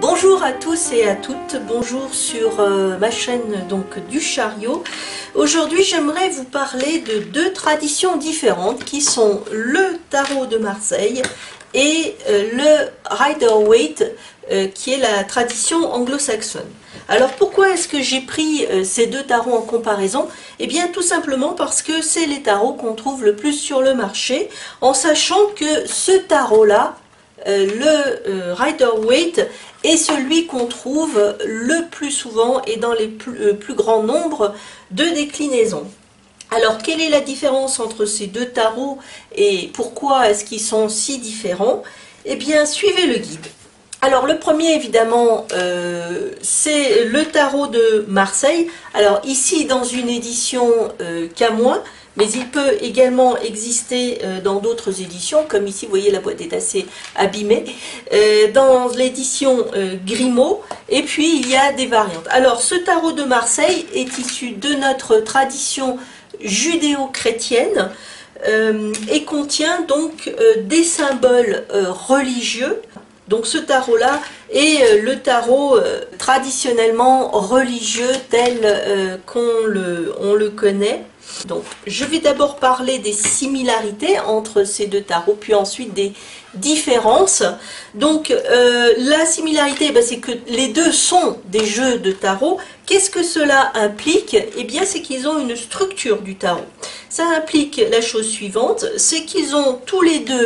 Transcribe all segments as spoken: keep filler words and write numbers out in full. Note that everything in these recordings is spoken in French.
Bonjour à tous et à toutes, bonjour sur euh, ma chaîne donc du chariot. Aujourd'hui j'aimerais vous parler de deux traditions différentes qui sont le tarot de Marseille et euh, le Rider-Waite euh, qui est la tradition anglo-saxonne. Alors pourquoi est-ce que j'ai pris euh, ces deux tarots en comparaison? Eh bien tout simplement parce que c'est les tarots qu'on trouve le plus sur le marché, en sachant que ce tarot-là, euh, le euh, Rider-Waite, est celui qu'on trouve le plus souvent et dans les plus, euh, plus grands nombres de déclinaisons. Alors quelle est la différence entre ces deux tarots et pourquoi est-ce qu'ils sont si différents? Eh bien suivez le guide. Alors le premier évidemment euh, c'est le tarot de Marseille. Alors ici dans une édition euh, Camoin, mais il peut également exister euh, dans d'autres éditions, comme ici vous voyez la boîte est assez abîmée, euh, dans l'édition euh, Grimaud, et puis il y a des variantes. Alors ce tarot de Marseille est issu de notre tradition judéo-chrétienne euh, et contient donc euh, des symboles euh, religieux. Donc ce tarot-là est euh, le tarot euh, traditionnellement religieux tel euh, qu'on le, on le connaît. Donc je vais d'abord parler des similarités entre ces deux tarots, puis ensuite des différences. Donc euh, la similarité, ben, c'est que les deux sont des jeux de tarot. Qu'est-ce que cela implique? Eh bien c'est qu'ils ont une structure du tarot. Ça implique la chose suivante, c'est qu'ils ont tous les deux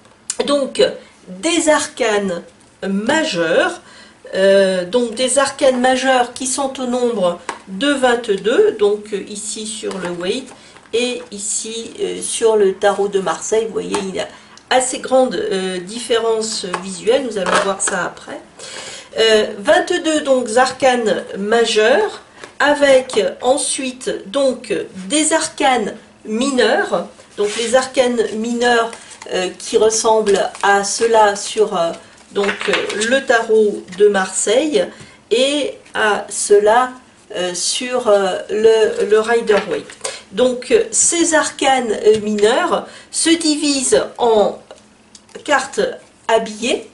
donc des arcanes majeurs, euh, donc des arcanes majeurs qui sont au nombre de vingt-deux, donc euh, ici sur le Waite et ici euh, sur le tarot de Marseille. Vous voyez, il y a assez grande euh, différence visuelle, nous allons voir ça après. Euh, vingt-deux donc arcanes majeurs, avec ensuite donc des arcanes mineurs, donc les arcanes mineurs Euh, qui ressemble à cela sur euh, donc euh, le tarot de Marseille et à cela euh, sur euh, le, le Rider-Waite. Donc euh, ces arcanes euh, mineurs se divisent en cartes habillées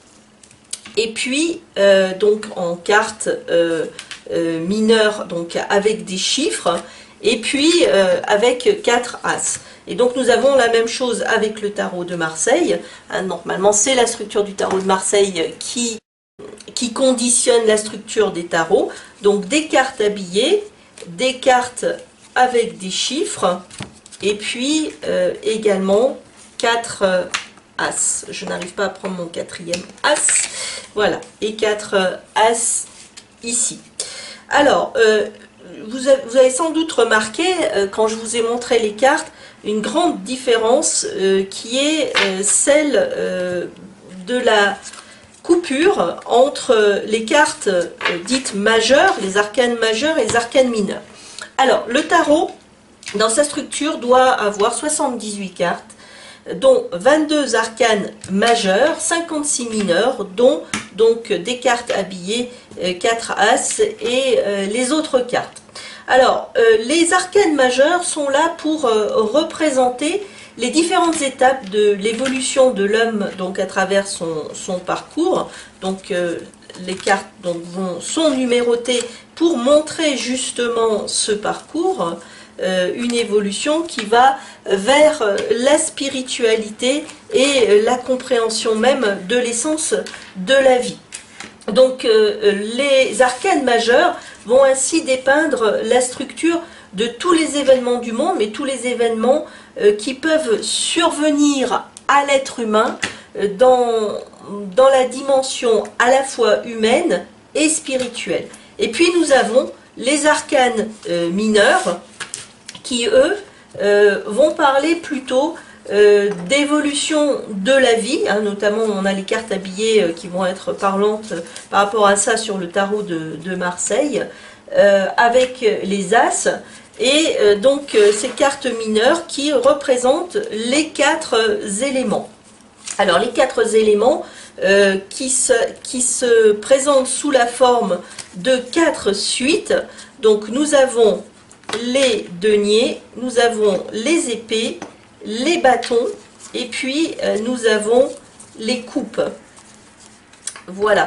et puis euh, donc en cartes euh, euh, mineures donc avec des chiffres et puis euh, avec quatre as. Et donc nous avons la même chose avec le tarot de Marseille. Hein, normalement c'est la structure du tarot de Marseille qui, qui conditionne la structure des tarots. Donc des cartes habillées, des cartes avec des chiffres, et puis euh, également quatre euh, as. Je n'arrive pas à prendre mon quatrième as. Voilà, et quatre euh, as ici. Alors, euh, vous, avez, vous avez sans doute remarqué, euh, quand je vous ai montré les cartes, une grande différence euh, qui est euh, celle euh, de la coupure entre les cartes euh, dites majeures, les arcanes majeures et les arcanes mineures. Alors, le tarot, dans sa structure, doit avoir soixante-dix-huit cartes, dont vingt-deux arcanes majeures, cinquante-six mineurs, dont donc des cartes habillées, euh, quatre as et euh, les autres cartes. Alors, euh, les arcanes majeures sont là pour euh, représenter les différentes étapes de l'évolution de l'homme donc à travers son, son parcours. Donc, euh, les cartes donc, vont, sont numérotées pour montrer justement ce parcours, euh, une évolution qui va vers la spiritualité et la compréhension même de l'essence de la vie. Donc, euh, les arcanes majeures vont ainsi dépeindre la structure de tous les événements du monde, mais tous les événements euh, qui peuvent survenir à l'être humain euh, dans, dans la dimension à la fois humaine et spirituelle. Et puis nous avons les arcanes euh, mineurs qui, eux, euh, vont parler plutôt Euh, d'évolution de la vie, hein, notamment on a les cartes habillées euh, qui vont être parlantes euh, par rapport à ça sur le tarot de, de Marseille, euh, avec les as, et euh, donc euh, ces cartes mineures qui représentent les quatre euh, éléments. Alors les quatre éléments euh, qui, se, qui se présentent sous la forme de quatre suites, donc nous avons les deniers, nous avons les épées, les bâtons, et puis euh, nous avons les coupes. Voilà.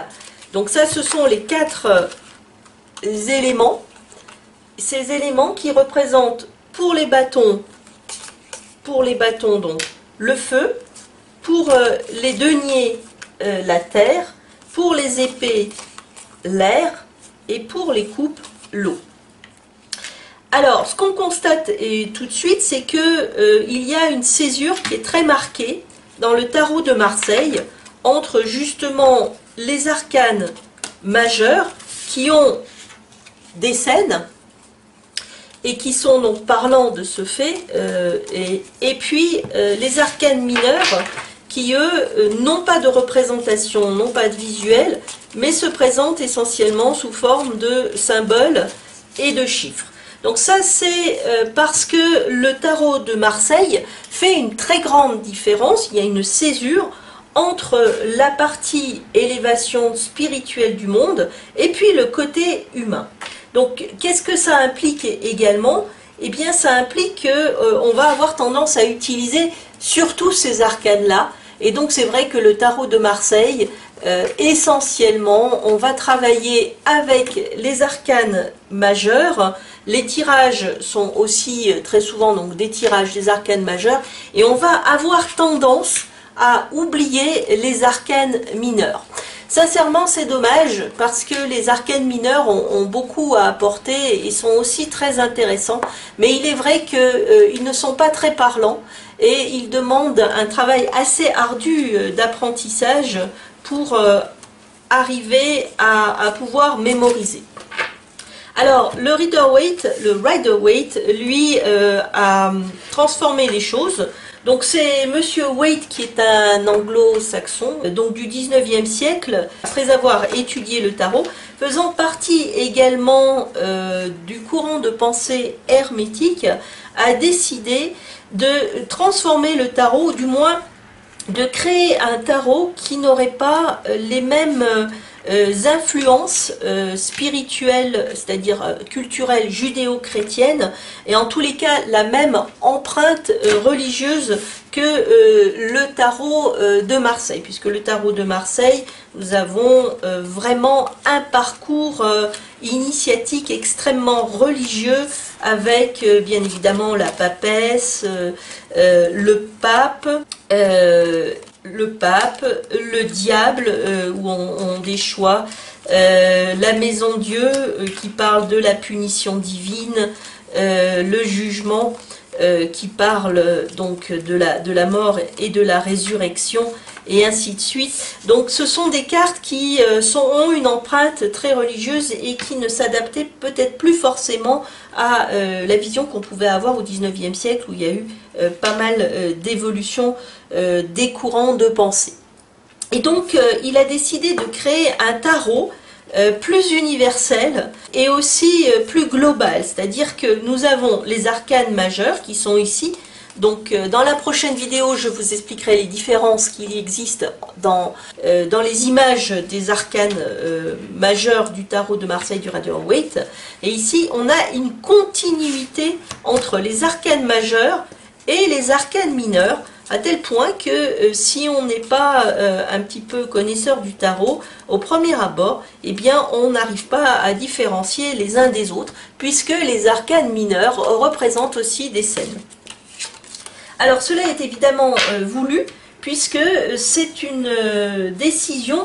Donc ça, ce sont les quatre euh, éléments. Ces éléments qui représentent pour les bâtons, pour les bâtons donc le feu, pour euh, les deniers euh, la terre, pour les épées l'air et pour les coupes l'eau. Alors, ce qu'on constate et tout de suite, c'est que euh, il y a une césure qui est très marquée dans le tarot de Marseille entre justement les arcanes majeurs qui ont des scènes et qui sont donc parlants de ce fait, euh, et, et puis euh, les arcanes mineurs qui, eux, euh, n'ont pas de représentation, n'ont pas de visuel, mais se présentent essentiellement sous forme de symboles et de chiffres. Donc ça, c'est euh, parce que le tarot de Marseille fait une très grande différence, il y a une césure entre la partie élévation spirituelle du monde et puis le côté humain. Donc, qu'est-ce que ça implique également? Eh bien, ça implique qu'on euh, va avoir tendance à utiliser surtout ces arcanes-là. Et donc, c'est vrai que le tarot de Marseille, euh, essentiellement, on va travailler avec les arcanes majeures. Les tirages sont aussi très souvent donc des tirages des arcanes majeures. Et on va avoir tendance à oublier les arcanes mineures. Sincèrement, c'est dommage parce que les arcanes mineurs ont, ont beaucoup à apporter et sont aussi très intéressants. Mais il est vrai qu'ils euh, ne sont pas très parlants et ils demandent un travail assez ardu euh, d'apprentissage pour euh, arriver à, à pouvoir mémoriser. Alors, le Rider-Waite, le Rider-Waite, lui, euh, a transformé les choses. Donc c'est Monsieur Waite qui est un anglo-saxon, donc du dix-neuvième siècle, après avoir étudié le tarot, faisant partie également euh, du courant de pensée hermétique, a décidé de transformer le tarot, ou du moins de créer un tarot qui n'aurait pas les mêmes euh, influences euh, spirituelles, c'est-à-dire euh, culturelles judéo-chrétiennes, et en tous les cas la même empreinte euh, religieuse que euh, le tarot euh, de Marseille, puisque le tarot de Marseille, nous avons euh, vraiment un parcours euh, initiatique extrêmement religieux, avec euh, bien évidemment la papesse, euh, euh, le pape, euh, le pape, le diable, euh, où on, on des choix, euh, la maison Dieu, euh, qui parle de la punition divine, euh, le jugement, euh, qui parle donc de la, de la mort et de la résurrection, et ainsi de suite. Donc ce sont des cartes qui euh, sont, ont une empreinte très religieuse et qui ne s'adaptaient peut-être plus forcément à euh, la vision qu'on pouvait avoir au dix-neuvième siècle, où il y a eu euh, pas mal euh, d'évolutions euh, des courants de pensée. Et donc euh, il a décidé de créer un tarot euh, plus universel et aussi euh, plus global, c'est-à-dire que nous avons les arcanes majeures qui sont ici. Donc euh, dans la prochaine vidéo, je vous expliquerai les différences qui existent dans, euh, dans les images des arcanes euh, majeures du tarot de Marseille du Rider-Waite. Et ici, on a une continuité entre les arcanes majeures et les arcanes mineures, à tel point que euh, si on n'est pas euh, un petit peu connaisseur du tarot, au premier abord, eh bien, on n'arrive pas à différencier les uns des autres, puisque les arcanes mineures représentent aussi des scènes. Alors cela est évidemment euh, voulu, puisque c'est une euh, décision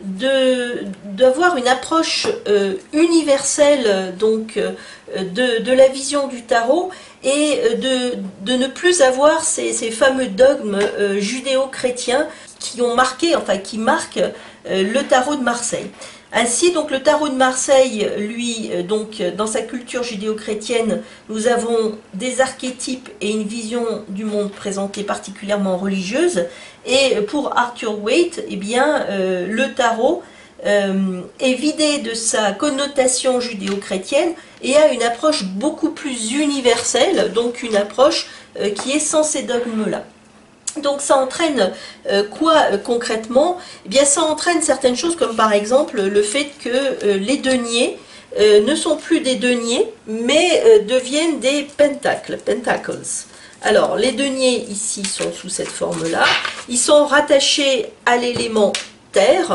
d'avoir une approche euh, universelle donc, euh, de, de la vision du tarot, et de, de ne plus avoir ces, ces fameux dogmes euh, judéo-chrétiens qui ont marqué, enfin qui marquent euh, le tarot de Marseille. Ainsi, donc, le tarot de Marseille, lui, donc, dans sa culture judéo-chrétienne, nous avons des archétypes et une vision du monde présentée particulièrement religieuse. Et pour Arthur Waite, eh bien, euh, le tarot euh, est vidé de sa connotation judéo-chrétienne et a une approche beaucoup plus universelle, donc une approche euh, qui est sans ces dogmes-là. Donc ça entraîne euh, quoi euh, concrètement? Eh bien ça entraîne certaines choses, comme par exemple le fait que euh, les deniers euh, ne sont plus des deniers, mais euh, deviennent des pentacles, pentacles. Alors les deniers ici sont sous cette forme-là, ils sont rattachés à l'élément terre,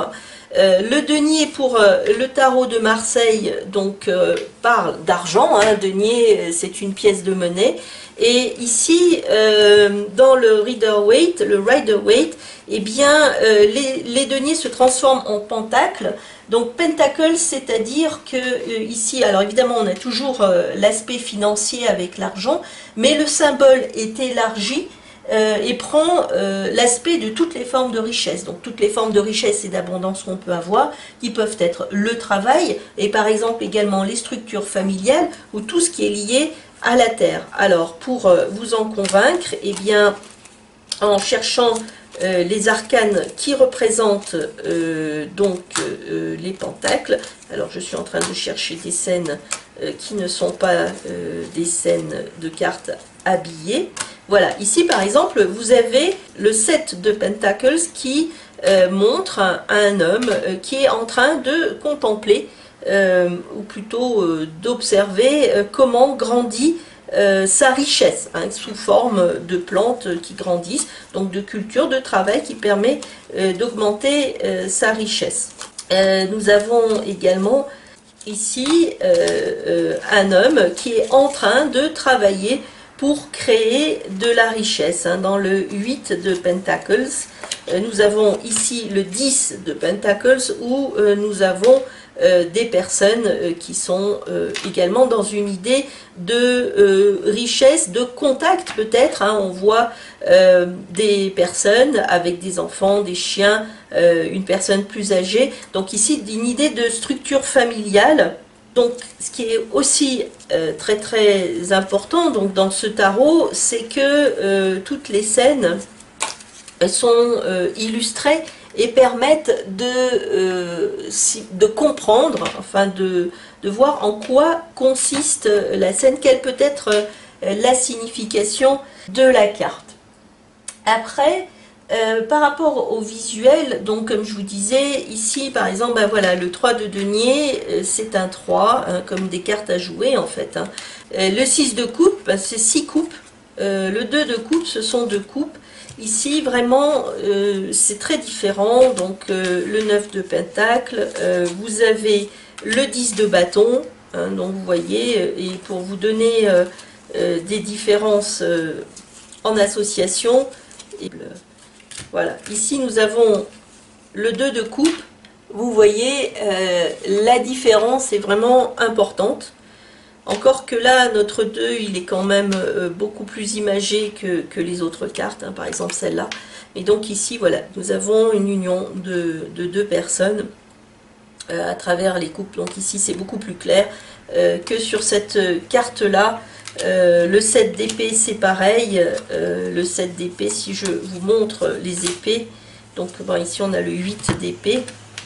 Euh, le denier pour euh, le tarot de Marseille donc euh, parle d'argent, hein, denier c'est une pièce de monnaie, et ici euh, dans le Rider-Waite, le Rider-Waite, eh bien euh, les, les deniers se transforment en pentacles. Donc pentacle, c'est-à-dire que euh, ici, alors évidemment on a toujours euh, l'aspect financier avec l'argent, mais le symbole est élargi Euh, et prend euh, l'aspect de toutes les formes de richesse. Donc toutes les formes de richesse et d'abondance qu'on peut avoir, qui peuvent être le travail, et par exemple également les structures familiales, ou tout ce qui est lié à la terre. Alors pour euh, vous en convaincre, eh bien, en cherchant euh, les arcanes qui représentent euh, donc euh, les pentacles, alors je suis en train de chercher des scènes euh, qui ne sont pas euh, des scènes de cartes habillées. Voilà, ici par exemple, vous avez le sept de Pentacles qui euh, montre un, un homme euh, qui est en train de contempler, euh, ou plutôt euh, d'observer euh, comment grandit euh, sa richesse, hein, sous forme de plantes qui grandissent, donc de culture, de travail qui permet euh, d'augmenter euh, sa richesse. Euh, nous avons également ici euh, euh, un homme qui est en train de travailler pour créer de la richesse. Dans le huit de Pentacles, nous avons ici le dix de Pentacles, où nous avons des personnes qui sont également dans une idée de richesse, de contact peut-être. On voit des personnes avec des enfants, des chiens, une personne plus âgée. Donc ici, une idée de structure familiale. Donc, ce qui est aussi euh, très très important donc, dans ce tarot, c'est que euh, toutes les scènes sont euh, illustrées et permettent de, euh, si, de comprendre, enfin de, de voir en quoi consiste la scène, quelle peut être euh, la signification de la carte. Après, Euh, par rapport au visuel, donc comme je vous disais, ici par exemple, ben voilà, le trois de denier, euh, c'est un trois, hein, comme des cartes à jouer en fait. Hein. Euh, le six de coupe, ben, c'est six coupes. Euh, le deux de coupe, ce sont deux coupes. Ici, vraiment, euh, c'est très différent. Donc, euh, le neuf de pentacle, euh, vous avez le dix de bâton. Hein, donc, vous voyez, et pour vous donner euh, euh, des différences euh, en association, et le, voilà, ici nous avons le deux de coupe. Vous voyez, euh, la différence est vraiment importante. Encore que là, notre deux, il est quand même euh, beaucoup plus imagé que, que les autres cartes, hein, par exemple celle-là. Et donc ici, voilà, nous avons une union de, de deux personnes euh, à travers les coupes. Donc ici, c'est beaucoup plus clair euh, que sur cette carte-là. Euh, le sept d'épée, c'est pareil. Euh, le sept d'épée, si je vous montre les épées, donc bon, ici on a le huit d'épée.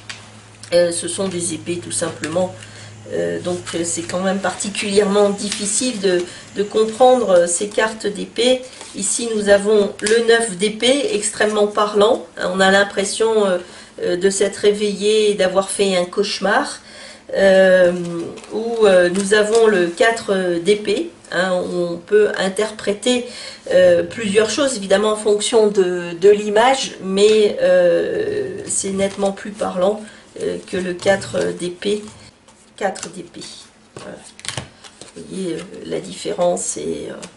Euh, ce sont des épées tout simplement. Euh, donc c'est quand même particulièrement difficile de, de comprendre ces cartes d'épée. Ici nous avons le neuf d'épée, extrêmement parlant. On a l'impression euh, de s'être réveillé et d'avoir fait un cauchemar. Euh, où euh, nous avons le quatre d'épée, hein, on peut interpréter euh, plusieurs choses évidemment en fonction de, de l'image, mais euh, c'est nettement plus parlant euh, que le quatre d'épée. quatre d'épée. Voilà. Vous voyez, euh, la différence est euh,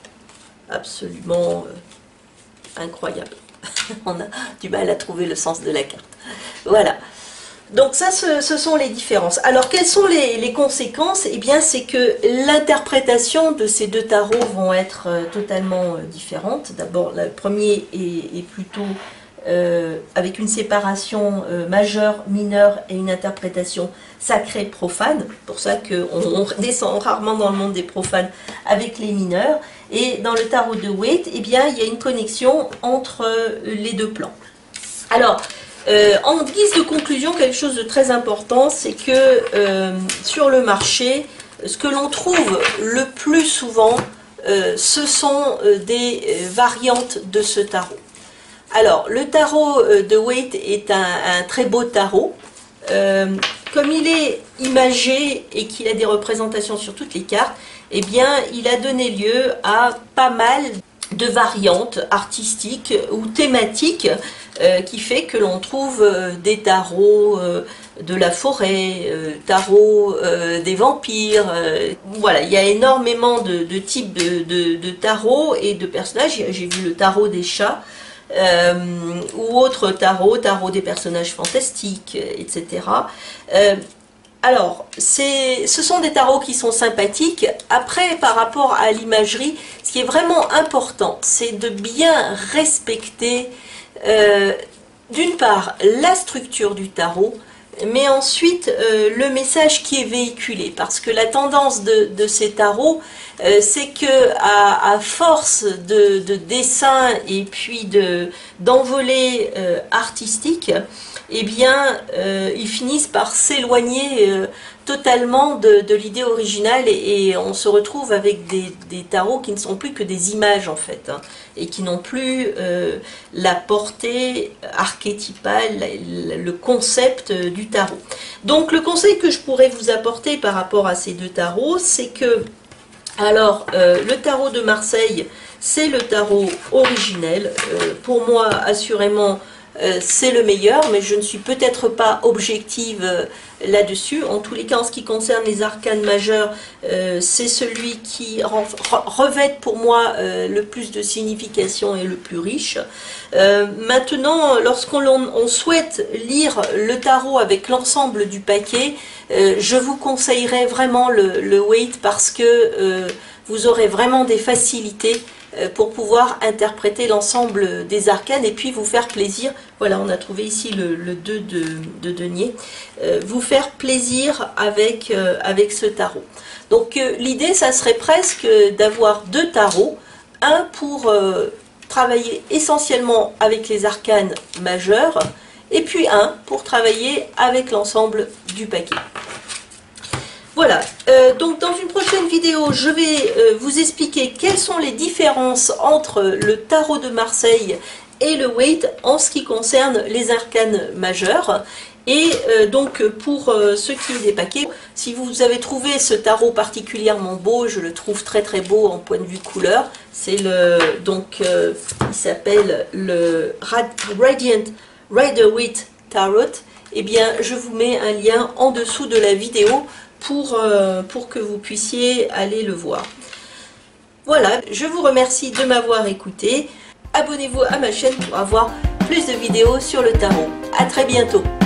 absolument euh, incroyable. On a du mal à trouver le sens de la carte. Voilà. Donc ça, ce, ce sont les différences. Alors, quelles sont les, les conséquences? Eh bien, c'est que l'interprétation de ces deux tarots vont être euh, totalement euh, différentes. D'abord, le premier est, est plutôt euh, avec une séparation euh, majeure, mineure et une interprétation sacrée, profane. C'est pour ça qu'on on descend rarement dans le monde des profanes avec les mineurs. Et dans le tarot de Waite, eh bien, il y a une connexion entre euh, les deux plans. Alors, Euh, en guise de conclusion, quelque chose de très important, c'est que euh, sur le marché, ce que l'on trouve le plus souvent, euh, ce sont euh, des euh, variantes de ce tarot. Alors, le tarot euh, de Waite est un, un très beau tarot. Euh, comme il est imagé et qu'il a des représentations sur toutes les cartes, eh bien, il a donné lieu à pas mal de variantes artistiques ou thématiques euh, qui fait que l'on trouve euh, des tarots euh, de la forêt, euh, tarots euh, des vampires. Euh, voilà, il y a énormément de, de types de, de, de tarots et de personnages. J'ai vu le tarot des chats. Euh, ou autre tarot, tarot des personnages fantastiques, et cetera. Euh, alors, ce sont des tarots qui sont sympathiques. Après, par rapport à l'imagerie, ce qui est vraiment important, c'est de bien respecter, euh, d'une part, la structure du tarot, mais ensuite euh, le message qui est véhiculé, parce que la tendance de, de ces tarots, euh, c'est que à, à force de, de dessins et puis de d'envolées euh, artistiques, eh bien euh, ils finissent par s'éloigner euh, totalement de, de l'idée originale, et, et on se retrouve avec des, des tarots qui ne sont plus que des images en fait, hein, et qui n'ont plus euh, la portée archétypale, le concept du tarot. Donc le conseil que je pourrais vous apporter par rapport à ces deux tarots, c'est que, alors euh, le tarot de Marseille, c'est le tarot originel, euh, pour moi assurément euh, c'est le meilleur, mais je ne suis peut-être pas objective euh, là-dessus. En tous les cas, en ce qui concerne les arcanes majeurs, euh, c'est celui qui revêt pour moi euh, le plus de signification et le plus riche. Euh, maintenant, lorsqu'on on souhaite lire le tarot avec l'ensemble du paquet, euh, je vous conseillerais vraiment le, le Waite, parce que euh, vous aurez vraiment des facilités pour pouvoir interpréter l'ensemble des arcanes et puis vous faire plaisir. Voilà, on a trouvé ici le, le deux de, de denier. Euh, vous faire plaisir avec, euh, avec ce tarot. Donc euh, l'idée, ça serait presque d'avoir deux tarots. Un pour euh, travailler essentiellement avec les arcanes majeures, et puis un pour travailler avec l'ensemble du paquet. Voilà, euh, donc dans une prochaine vidéo, je vais euh, vous expliquer quelles sont les différences entre le tarot de Marseille et le Waite en ce qui concerne les arcanes majeures. Et euh, donc pour euh, ce qui est des paquets, si vous avez trouvé ce tarot particulièrement beau, je le trouve très très beau en point de vue couleur, c'est le, donc euh, il s'appelle le Radiant Rider-Waite Tarot, et eh bien je vous mets un lien en dessous de la vidéo pour, euh, pour que vous puissiez aller le voir. Voilà, je vous remercie de m'avoir écouté. Abonnez-vous à ma chaîne pour avoir plus de vidéos sur le tarot. À très bientôt.